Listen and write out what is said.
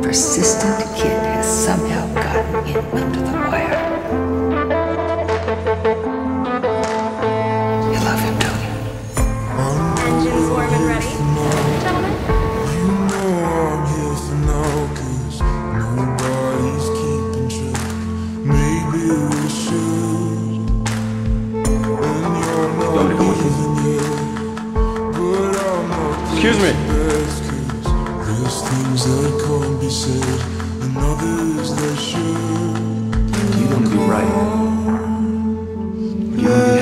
persistent kid has somehow gotten in under the wire. You love him, don't you? Engines warm and ready, gentlemen? You know I'm here for now, 'cause nobody's keeping track. Maybe we should. And you're not leaving yet, but I'm not. Excuse me. There's things that can't be said, and others that should. You want to be right. You want to be